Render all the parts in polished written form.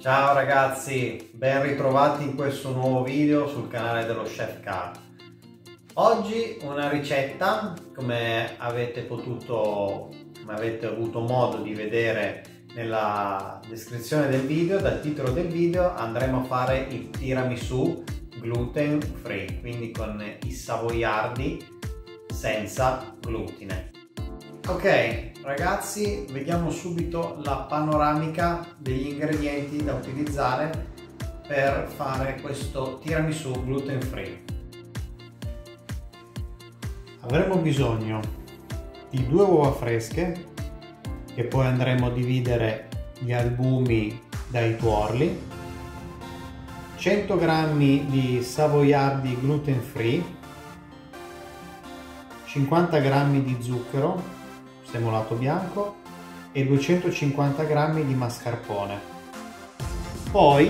Ciao ragazzi, ben ritrovati in questo nuovo video sul canale dello Chef Car. Oggi una ricetta, come avete avuto modo di vedere nella descrizione del video, dal titolo del video, andremo a fare il tiramisù gluten free, quindi con i savoiardi senza glutine. Ok ragazzi, vediamo subito la panoramica degli ingredienti da utilizzare per fare questo tiramisù gluten free. Avremo bisogno di 2 uova fresche, che poi andremo a dividere gli albumi dai tuorli, 100 g di savoiardi gluten free, 50 g di zucchero semolato bianco e 250 g di mascarpone. Poi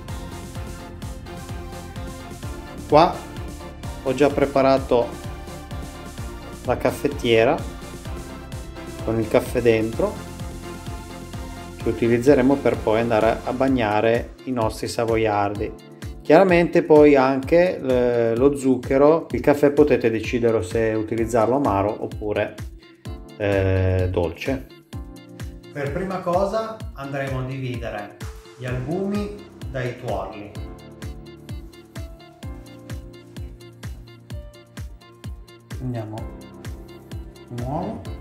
qua ho già preparato la caffettiera con il caffè dentro, che utilizzeremo per poi andare a bagnare i nostri savoiardi. Chiaramente poi anche lo zucchero, il caffè potete decidere se utilizzarlo amaro oppure dolce. Per prima cosa andremo a dividere gli albumi dai tuorli. Prendiamo un uovo,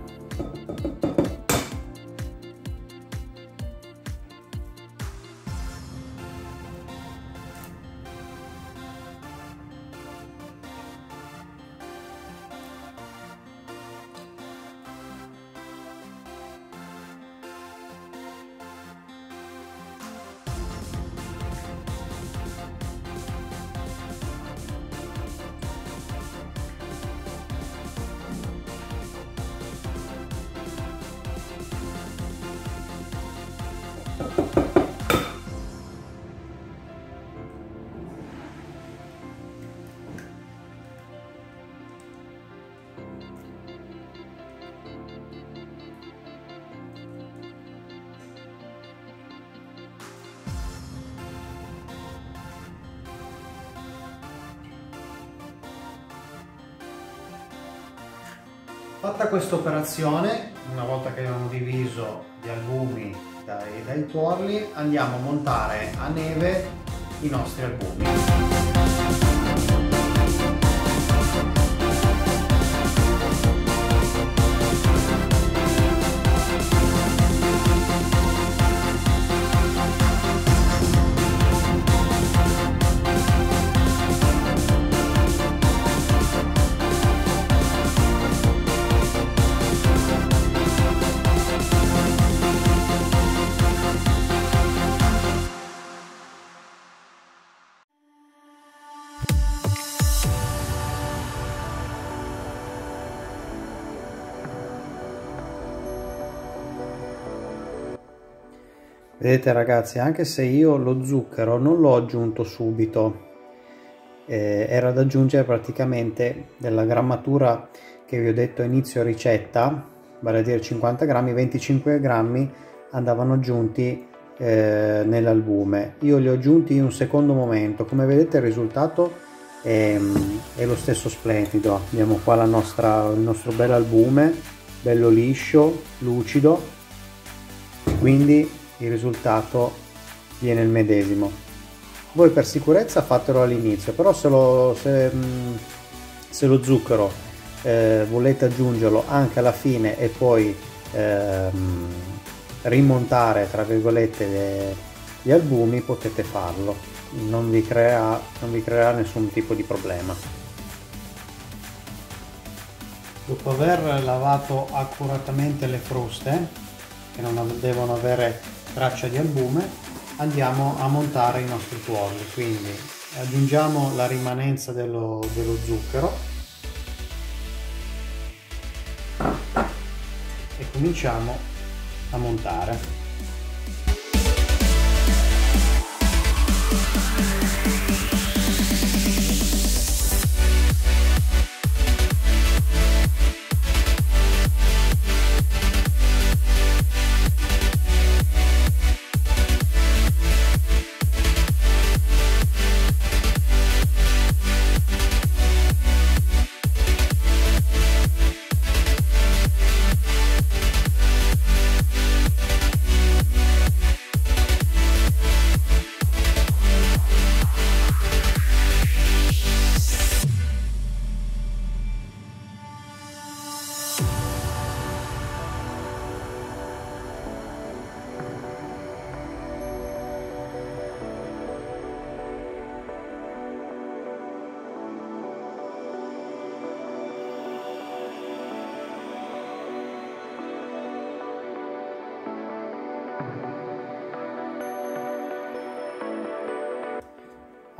fatta questa operazione, una volta che abbiamo diviso gli albumi dai tuorli, andiamo a montare a neve i nostri albumi. Vedete ragazzi, anche se io lo zucchero non l'ho aggiunto subito, era da aggiungere praticamente della grammatura che vi ho detto a inizio ricetta, vale a dire 50 grammi, 25 grammi andavano aggiunti nell'albume. Io li ho aggiunti in un secondo momento. Come vedete il risultato è lo stesso splendido. Abbiamo qua il nostro bel albume, bello liscio, lucido, quindi il risultato viene il medesimo. Voi per sicurezza fatelo all'inizio, però se lo zucchero volete aggiungerlo anche alla fine e poi rimontare tra virgolette gli albumi, potete farlo, non vi creerà nessun tipo di problema. Dopo aver lavato accuratamente le fruste, che non devono avere traccia di albume, andiamo a montare i nostri tuorli. Quindi aggiungiamo la rimanenza dello zucchero e cominciamo a montare.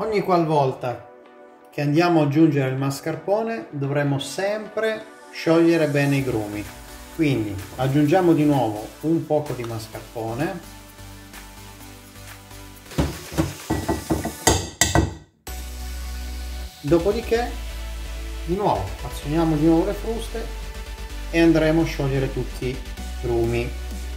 ogni qualvolta che andiamo ad aggiungere il mascarpone dovremo sempre sciogliere bene i grumi. Quindi aggiungiamo di nuovo un poco di mascarpone, dopodiché di nuovo azioniamo di nuovo le fruste e andremo a sciogliere tutti i grumi.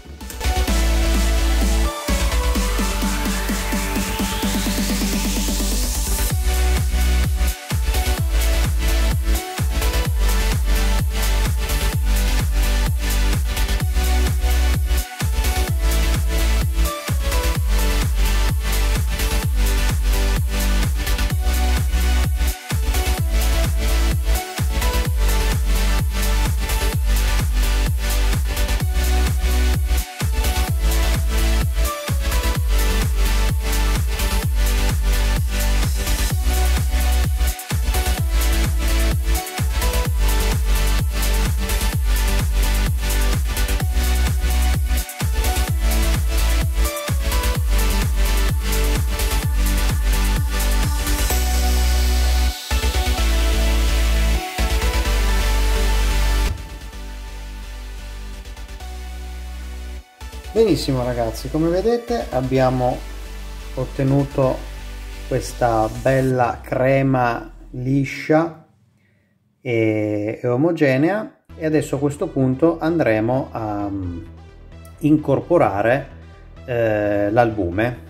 Benissimo ragazzi, come vedete abbiamo ottenuto questa bella crema liscia e omogenea e adesso a questo punto andremo a incorporare l'albume.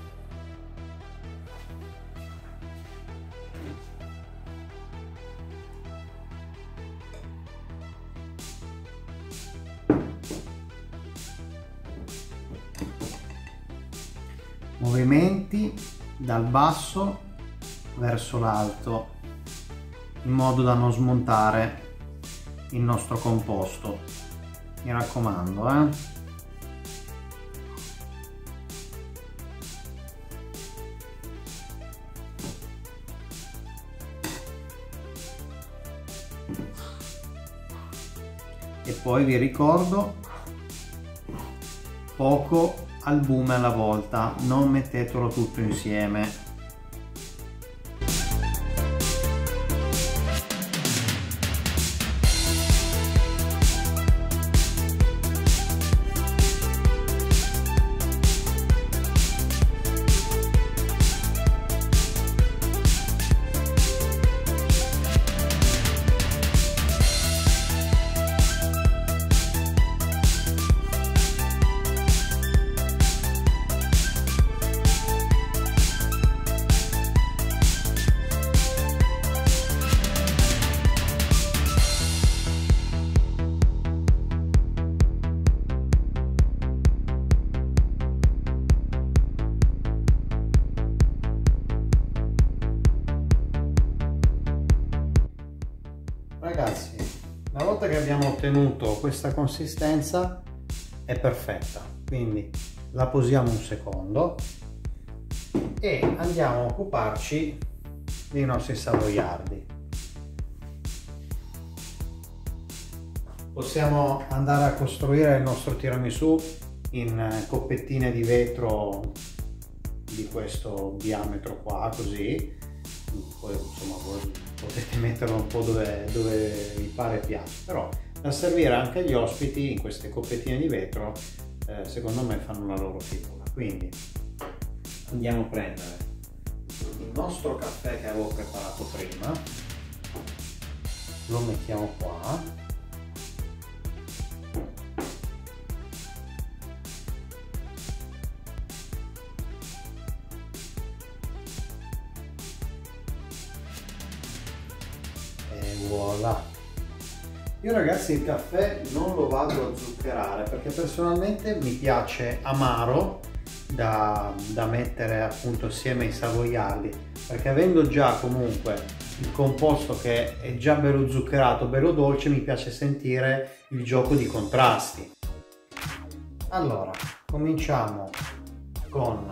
Movimenti dal basso verso l'alto in modo da non smontare il nostro composto, mi raccomando, E poi vi ricordo, poco albume alla volta, non mettetelo tutto insieme. Ragazzi, una volta che abbiamo ottenuto questa consistenza è perfetta, quindi la posiamo un secondo e andiamo a occuparci dei nostri savoiardi. Possiamo andare a costruire il nostro tiramisù in coppettine di vetro di questo diametro qua, così. Poi insomma voi potete metterlo un po' dove vi pare piace, però da servire anche agli ospiti in queste coppettine di vetro secondo me fanno la loro figura. Quindi andiamo a prendere il nostro caffè che avevo preparato prima, lo mettiamo qua, voilà. Io ragazzi il caffè non lo vado a zuccherare perché personalmente mi piace amaro da mettere appunto assieme ai savoiardi, perché avendo già comunque il composto che è già bello zuccherato, bello dolce, mi piace sentire il gioco di contrasti. Allora cominciamo con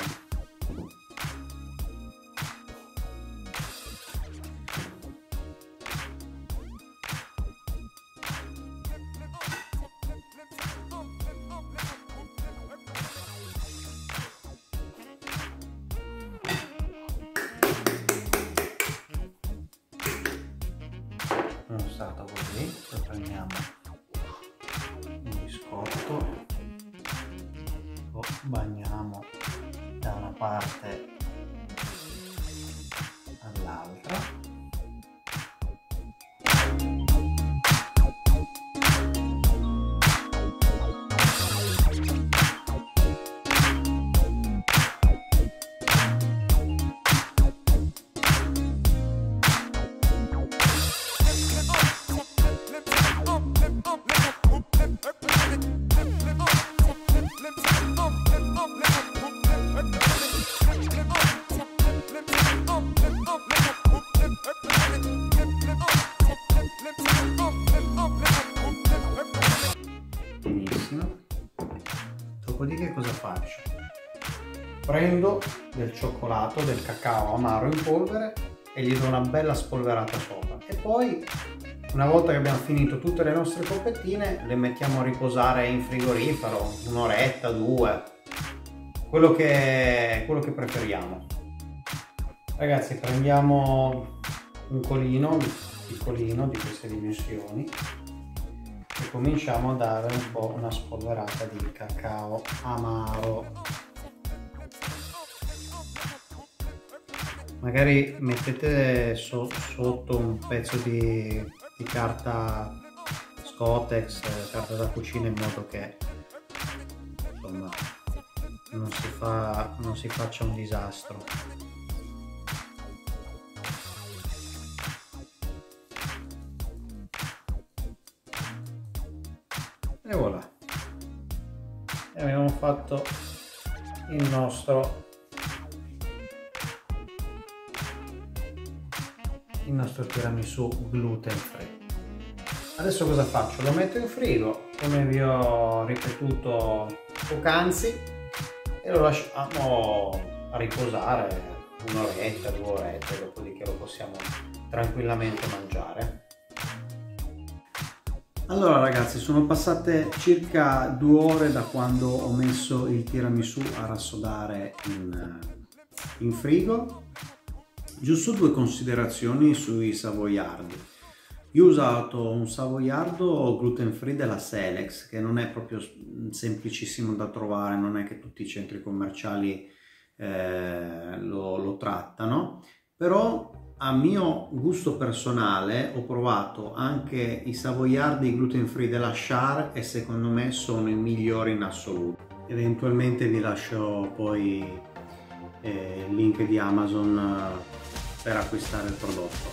non è stato così. Lo prendiamo un biscotto, lo bagniamo da una parte all'altra. Benissimo. Dopodiché cosa faccio? Prendo del cioccolato, del cacao amaro in polvere e gli do una bella spolverata sopra, e poi una volta che abbiamo finito tutte le nostre coppettine le mettiamo a riposare in frigorifero un'oretta, due, quello che preferiamo. Ragazzi, prendiamo un colino piccolino di queste dimensioni e cominciamo a dare un po' una spolverata di cacao amaro. Magari mettete sotto un pezzo di carta Scotex, carta da cucina, in modo che insomma non si faccia un disastro. E voilà, e abbiamo fatto il nostro tiramisù gluten free. Adesso cosa faccio? Lo metto in frigo, come vi ho ripetuto poc'anzi, e lo lasciamo a riposare un'oretta, 2 orette, dopodiché lo possiamo tranquillamente mangiare. Allora ragazzi, sono passate circa 2 ore da quando ho messo il tiramisù a rassodare in frigo. Giusto 2 considerazioni sui savoiardi. Io ho usato un savoiardo gluten free della Selex, che non è proprio semplicissimo da trovare, non è che tutti i centri commerciali lo trattano, però a mio gusto personale ho provato anche i savoiardi gluten free della Char e secondo me sono i migliori in assoluto. Eventualmente vi lascio poi il link di Amazon per acquistare il prodotto.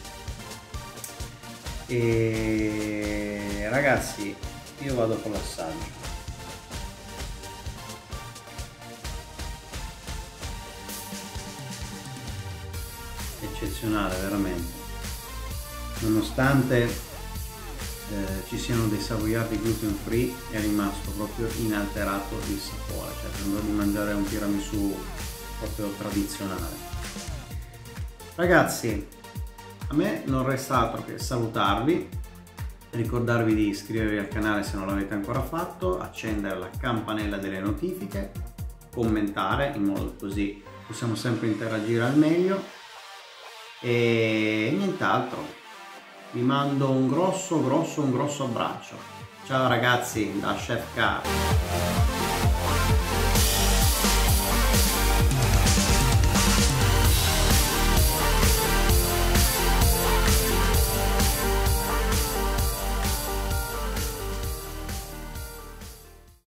E ragazzi, io vado con l'assaggio. Eccezionale, veramente. Nonostante ci siano dei savoiardi gluten free, è rimasto proprio inalterato il sapore, cioè sembra di mangiare un tiramisù proprio tradizionale. Ragazzi, a me non resta altro che salutarvi, ricordarvi di iscrivervi al canale se non l'avete ancora fatto, accendere la campanella delle notifiche, commentare in modo così possiamo sempre interagire al meglio, e nient'altro. Vi mando un grosso abbraccio. Ciao ragazzi, da Chef Car.